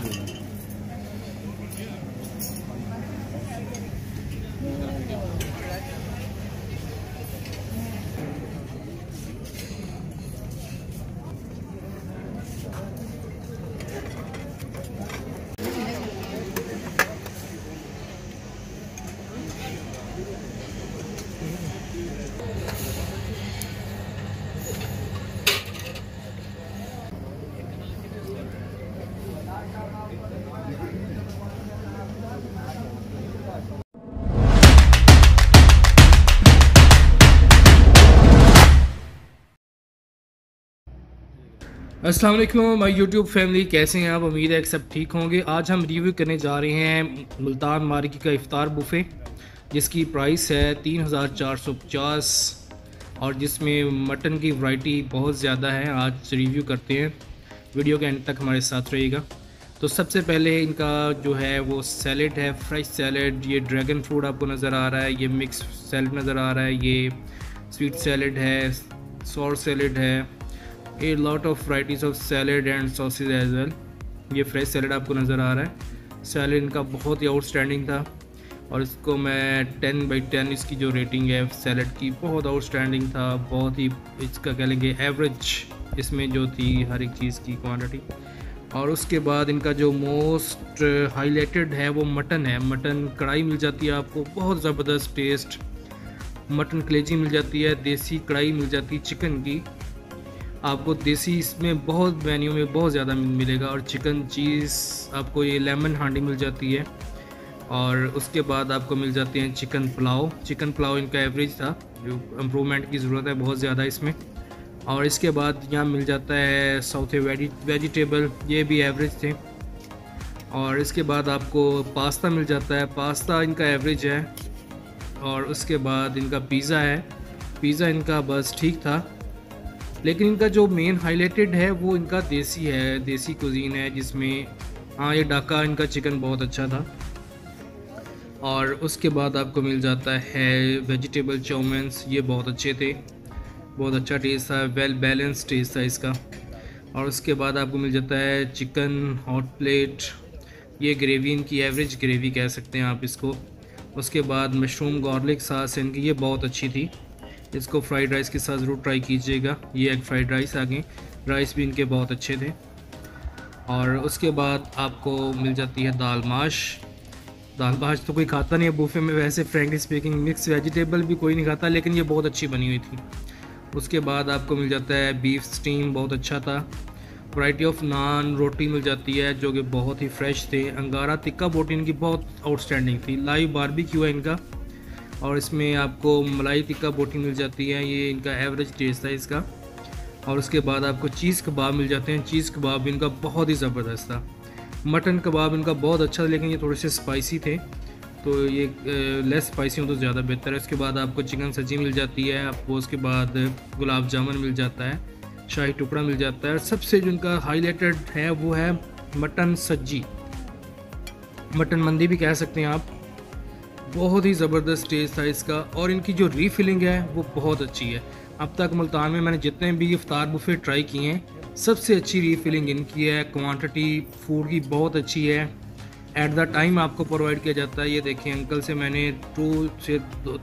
अस्सलाम वालेकुम my YouTube family, कैसे हैं आप? उम्मीद है कि सब ठीक होंगे। आज हम रिव्यू करने जा रहे हैं मुल्तान मार्की का इफ्तार बुफ़े, जिसकी प्राइस है 3450 और जिसमें मटन की वैरायटी बहुत ज़्यादा है। आज रिव्यू करते हैं, वीडियो के एंड तक हमारे साथ रहिएगा। तो सबसे पहले इनका जो है वो सैलेड है, फ्रेश सैलेड। ये ड्रैगन फ्रूट आपको नज़र आ रहा है, ये मिक्स सैलेड नज़र आ रहा है, ये स्वीट सैलेड है, सॉर सैलेड है, a lot of varieties of salad and sausages as well. ये फ्रेश सैलेड आपको नज़र आ रहा है। सैलेड इनका बहुत ही आउटस्टैंडिंग था और इसको मैं 10/10 इसकी जो रेटिंग है सैलेड की, बहुत आउटस्टैंडिंग था। बहुत ही इसका कह लेंगे एवरेज इसमें जो थी हर एक चीज़ की क्वांटिटी। और उसके बाद इनका जो मोस्ट हाईलाइटेड है वो मटन है। मटन कढ़ाई मिल जाती है आपको, बहुत ज़बरदस्त टेस्ट। मटन कलेजी मिल जाती है, देसी कढ़ाई मिल जाती है चिकन की आपको। देसी इसमें बहुत मेन्यू में बहुत ज़्यादा मिलेगा। और चिकन चीज़ आपको ये लेमन हांडी मिल जाती है। और उसके बाद आपको मिल जाती हैं चिकन पुलाव। चिकन पुलाव इनका एवरेज था, जो इम्प्रूवमेंट की ज़रूरत है बहुत ज़्यादा इसमें। और इसके बाद यहाँ मिल जाता है साउथ वेजिटेबल, ये भी एवरेज थे। और इसके बाद आपको पास्ता मिल जाता है, पास्ता इनका एवरेज है। और उसके बाद इनका पिज़्ज़ा है, पिज़्ज़ा इनका बस ठीक था। लेकिन इनका जो मेन हाईलाइटेड है वो इनका देसी है, देसी कुजीन है, जिसमें हाँ ये डाका इनका चिकन बहुत अच्छा था। और उसके बाद आपको मिल जाता है वेजिटेबल चाउमीन्स, ये बहुत अच्छे थे, बहुत अच्छा टेस्ट था, वेल बैलेंस टेस्ट था इसका। और उसके बाद आपको मिल जाता है चिकन हॉट प्लेट, ये ग्रेवी इनकी एवरेज ग्रेवी कह सकते हैं आप इसको। उसके बाद मशरूम गार्लिक सास इनकी, ये बहुत अच्छी थी, इसको फ्राइड राइस के साथ ज़रूर ट्राई कीजिएगा। ये एग फ्राइड राइस आ गए, राइस भी इनके बहुत अच्छे थे। और उसके बाद आपको मिल जाती है दाल माश। दाल माश तो कोई खाता नहीं है बुफे में वैसे, फ्रैंकली स्पीकिंग। मिक्स वेजिटेबल भी कोई नहीं खाता, लेकिन ये बहुत अच्छी बनी हुई थी। उसके बाद आपको मिल जाता है बीफ स्टीम, बहुत अच्छा था। वैरायटी ऑफ नान रोटी मिल जाती है जो कि बहुत ही फ्रेश थे। अंगारा टिक्का बोटी इनकी बहुत आउटस्टैंडिंग थी। लाइव बारबेक्यू है इनका। और इसमें आपको मलाई टिक्का बोटी मिल जाती है, ये इनका एवरेज टेस्ट है इसका। और उसके बाद आपको चीज़ कबाब मिल जाते हैं। चीज़ कबाब इनका बहुत ही ज़बरदस्त था। मटन कबाब इनका बहुत अच्छा था, लेकिन ये थोड़े से स्पाइसी थे, तो ये लेस स्पाइसी हो तो ज़्यादा बेहतर है। उसके बाद आपको चिकन सब्जी मिल जाती है आपको। उसके बाद गुलाब जामुन मिल जाता है, शाही टुकड़ा मिल जाता है। और सबसे जो इनका हाईलाइटेड है वो है मटन सज्जी, मटन मंदी भी कह सकते हैं आप। बहुत ही ज़बरदस्त टेस्ट था इसका। और इनकी जो रीफिलिंग है वो बहुत अच्छी है। अब तक मुल्तान में मैंने जितने भी इफ्तार बुफे ट्राई किए हैं, सबसे अच्छी रीफिलिंग इनकी है। क्वांटिटी फूड की बहुत अच्छी है, एट द टाइम आपको प्रोवाइड किया जाता है। ये देखें, अंकल से मैंने 2 से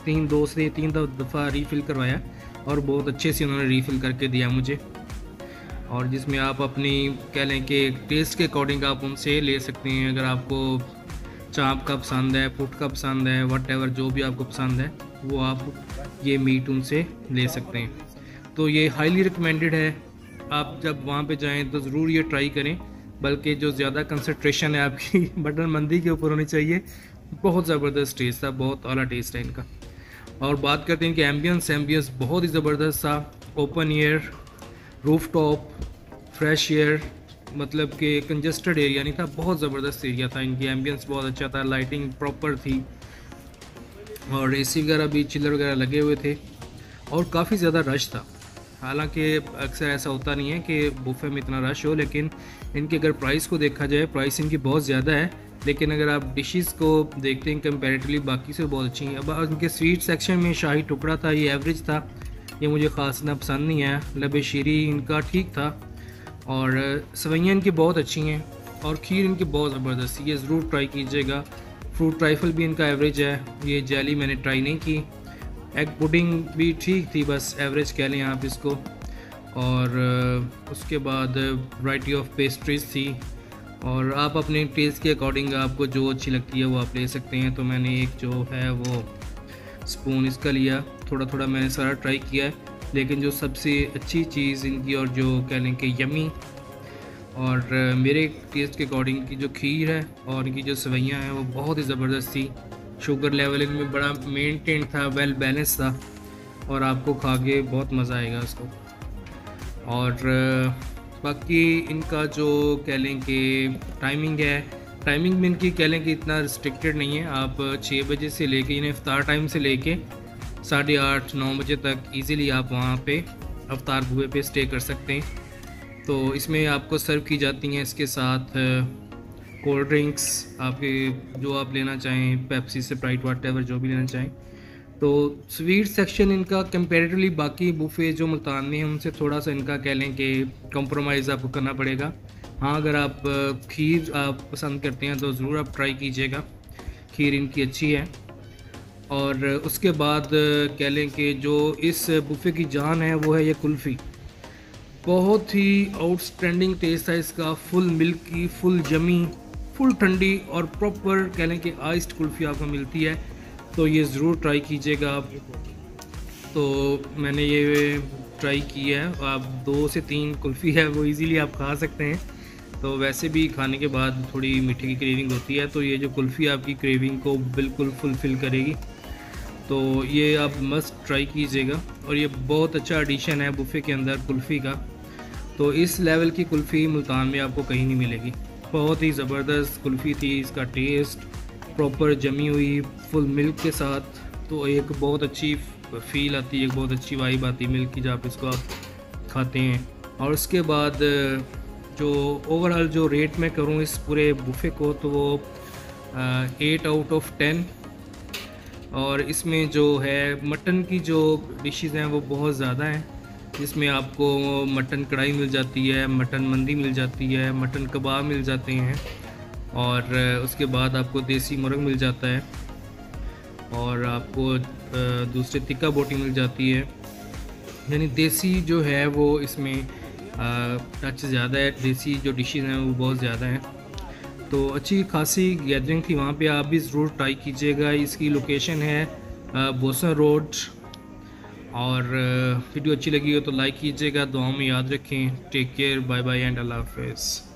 3 दफ़ा रीफ़िल करवाया और बहुत अच्छे से उन्होंने रीफ़िल करके दिया मुझे। और जिसमें आप अपनी कह लें कि टेस्ट के अकॉर्डिंग आप उनसे ले सकते हैं। अगर आपको चाप का पसंद है, पुट का पसंद है, वट एवर जो भी आपको पसंद है वो आप ये मीट उनसे ले सकते हैं। तो ये हाईली रिकमेंडेड है, आप जब वहाँ पे जाएं तो ज़रूर ये ट्राई करें। बल्कि जो ज़्यादा कंसंट्रेशन है आपकी मटन मंदी के ऊपर होनी चाहिए। बहुत ज़बरदस्त टेस्ट था, बहुत आला टेस्ट है इनका। और बात करते हैं कि एम्बियंस बहुत ही ज़बरदस्त था। Open air, roof top, fresh air, मतलब कि कंजस्टेड एरिया नहीं था, बहुत ज़बरदस्त एरिया था। इनकी एम्बियंस बहुत अच्छा था, लाइटिंग प्रॉपर थी और एसी वगैरह भी, चिलर वगैरह लगे हुए थे। और काफ़ी ज़्यादा रश था। हालांकि अक्सर ऐसा होता नहीं है कि बुफे में इतना रश हो, लेकिन इनके अगर प्राइस को देखा जाए, प्राइस इनकी बहुत ज़्यादा है, लेकिन अगर आप डिशेस को देखते हैं कंपैरेटिवली बाकी से बहुत अच्छी हैं। अब इनके स्वीट सेक्शन में शाही टुकड़ा था, ये एवरेज था, ये मुझे ख़ास इतना पसंद नहीं आया। लबे शीरी इनका ठीक था। और सवैयाँ इनकी बहुत अच्छी हैं, और खीर इनकी बहुत ज़बरदस्त, ये ज़रूर ट्राई कीजिएगा। फ्रूट ट्राइफल भी इनका एवरेज है, ये जेली मैंने ट्राई नहीं की। एग पुडिंग भी ठीक थी, बस एवरेज कह लें आप इसको। और उसके बाद वैरायटी ऑफ पेस्ट्रीज थी, और आप अपने टेस्ट के अकॉर्डिंग आपको जो अच्छी लगती है वो आप ले सकते हैं। तो मैंने एक जो है वो स्पून इसका लिया, थोड़ा थोड़ा मैंने सारा ट्राई किया है, लेकिन जो सबसे अच्छी चीज़ इनकी और जो कह लें कि यमी और मेरे टेस्ट के अकॉर्डिंग की जो खीर है और इनकी जो सेवइयाँ हैं वो बहुत ही ज़बरदस्त थी। शुगर लेवल इनमें बड़ा मेंटेन था, वेल बैलेंस था, और आपको खा के बहुत मज़ा आएगा इसको। और बाकी इनका जो कह लें कि टाइमिंग है, टाइमिंग में इनकी कह लें कि इतना रिस्ट्रिक्टेड नहीं है। आप 6 बजे से लेके इन्हें इफ्तार टाइम से लेके 8:30-9 बजे तक इजीली आप वहाँ पे अफ्तार बुफे पे स्टे कर सकते हैं। तो इसमें आपको सर्व की जाती हैं इसके साथ कोल्ड ड्रिंक्स, आपके जो आप लेना चाहें, पेप्सी, स्प्राइट, व्हाटएवर जो भी लेना चाहें। तो स्वीट सेक्शन इनका कंपैरेटिवली बाकी बुफे जो मुल्तान में हैं उनसे थोड़ा सा इनका कह लें कि कंप्रोमाइज़ आपको करना पड़ेगा। हाँ, अगर आप खीर आप पसंद करते हैं तो ज़रूर आप ट्राई कीजिएगा, खीर इनकी अच्छी है। और उसके बाद कह लें कि जो इस बुफे की जान है वो है ये कुल्फ़ी। बहुत ही आउटस्टैंडिंग टेस्ट है इसका, फुल मिल्की, फुल जमी, फुल ठंडी और प्रॉपर कह लें कि आइस्ड कुल्फ़ी आपको मिलती है। तो ये ज़रूर ट्राई कीजिएगा आप। तो मैंने ये ट्राई की है, आप 2 से 3 कुल्फ़ी है वो इजीली आप खा सकते हैं। तो वैसे भी खाने के बाद थोड़ी मीठे की क्रेविंग होती है, तो ये जो कुल्फ़ी आपकी क्रेविंग को बिल्कुल फुलफ़िल करेगी। तो ये आप मस्ट ट्राई कीजिएगा, और ये बहुत अच्छा एडिशन है बुफे के अंदर कुल्फ़ी का। तो इस लेवल की कुल्फ़ी मुल्तान में आपको कहीं नहीं मिलेगी। बहुत ही ज़बरदस्त कुल्फ़ी थी, इसका टेस्ट प्रॉपर जमी हुई फुल मिल्क के साथ, तो एक बहुत अच्छी फ़ील आती है, एक बहुत अच्छी वाइब आती है मिल्क की जब इसको आप खाते हैं। और उसके बाद जो ओवरऑल जो रेट मैं करूँ इस पूरे बुफे को, तो वो 8 आउट ऑफ 10। और इसमें जो है मटन की जो डिशेज़ हैं वो बहुत ज़्यादा हैं, जिसमें आपको मटन कढ़ाई मिल जाती है, मटन मंदी मिल जाती है, मटन कबाब मिल जाते हैं, और उसके बाद आपको देसी मुर्ग मिल जाता है, और आपको दूसरे तिक्का बोटी मिल जाती है। यानी देसी जो है वो इसमें टच ज़्यादा है, देसी जो डिशेज़ हैं वो बहुत ज़्यादा हैं। तो अच्छी खासी गैदरिंग थी वहाँ पे, आप भी ज़रूर ट्राई कीजिएगा। इसकी लोकेशन है बोसन रोड। और वीडियो अच्छी लगी हो तो लाइक कीजिएगा, दुआओं में याद रखें। Take care, bye bye and अल्लाह हाफ़िज़।